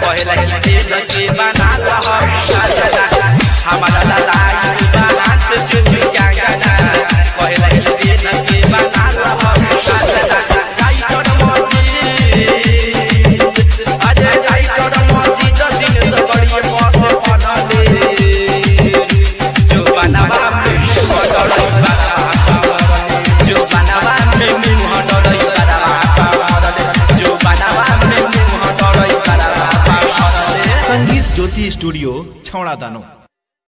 पहले तेल के बना हमारा लड़ाई बात चुप क्या गाना पहले तेल के बना टाइगर मजीद अरे टाइगर मजीद दिन से बड़ी मौत बनले जो बनवा में डरई बाबा जो बनवा में मुंह डरई बाबा जो बनवा में मुंह डरई बाबा। संगीत ज्योति स्टूडियो छौड़ा दानो।